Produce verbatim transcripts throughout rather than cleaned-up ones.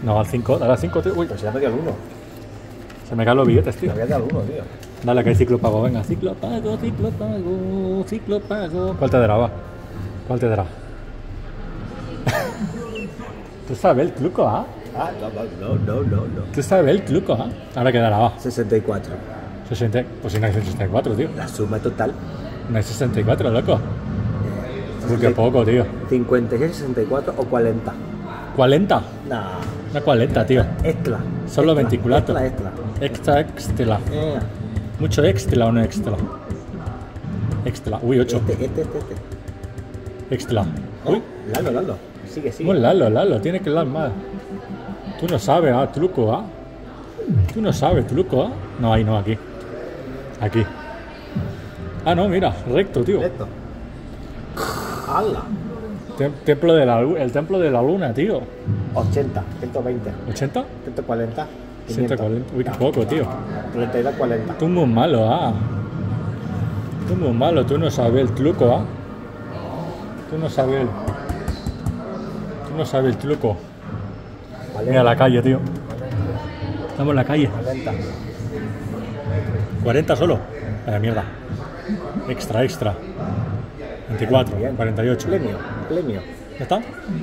No, al cinco, dale al cinco, tío. Uy, Pues ya me dio el uno. se me caen los billetes, tío. Me había dado el uno, tío. Dale, que hay ciclopago, venga. Ciclopago, ciclopago, ciclopago. ¿Cuál te dará, va? ¿Cuál te dará? ¿Tú sabes el truco, ah? Ah, no, no, no, no, no. ¿Tú sabes el truco, ah? Ahora qué dará, va. sesenta y cuatro. sesenta. Pues si no hay sesenta y cuatro, tío. La suma total. No hay sesenta y cuatro, loco. Uy, qué poco, tío. cincuenta y seis, sesenta y cuatro o cuarenta. ¿cuarenta? Nah. Una cuarenta, tío. Extra. Solo Extra, veinticuatro. Extra, extra. Extra, extra. Eh, ¿Mucho extra o no extra? Extra. Uy, ocho. Este, este, este, este. Extra. Oh, Uy. Lalo, Lalo. Sigue, sigue. Muy Lalo, Lalo. Tiene que dar más. Tú no sabes, ah, truco, ah. Tú no sabes, truco, ah. No, ahí no, aquí. Aquí. Ah, no, mira, recto, tío. Esto. ¡Hala! Tem- templo de la, lu- el templo de la luna, tío. ochenta, ciento veinte, ¿ochenta? ciento cuarenta, ciento cuarenta. Uy, qué poco, tío. treinta y dos, cuarenta. Tú muy malo, ah. Tú muy malo, tú no sabes el truco, ah. Tú no sabes el... Tú no sabes el truco. Mira la calle, tío. Estamos en la calle. cuarenta. cuarenta solo. Vaya mierda. Extra, extra. veinticuatro, Bien. cuarenta y ocho. Premio, premio. ¿Ya está?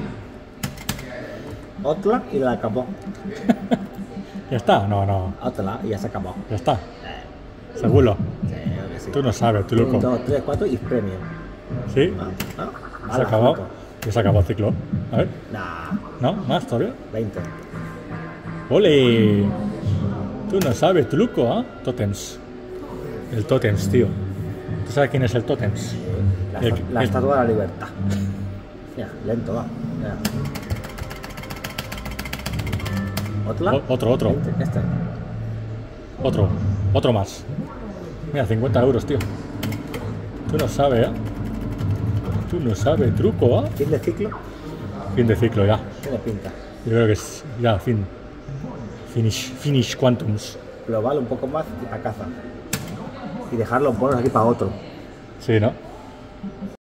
Otra y la acabó. ¿Ya está? No, no. Otra y ya se acabó. Ya está. Seguro. Sí, creo que sí. Tú no sabes, tú loco. Un, dos, tres, cuatro y premio. ¿Sí? ¿No? ¿No? Se Ala, acabó. cinco. Ya se acabó el ciclo. A ver. Nah, ¿No? ¿Más todavía? veinte. ¡Ole! Tú no sabes, truco, ¿ah? Totems. El Totems, tío. ¿Tú sabes quién es el Totems? La, El- esta- la el- estatua de la libertad. Mira, lento va. Mira. ¿Otra? O- otro, otro. Este, este. Otro. Otro más. Mira, cincuenta euros, tío. Tú no sabes, ¿eh? Tú no sabes, truco, ¿ah? Fin de ciclo, Fin de ciclo ya. tiene pinta. Yo creo que es ya fin. Finish, finish quantums. Global un poco más y para casa. Y dejar los bonos aquí para otro. Sí, ¿no?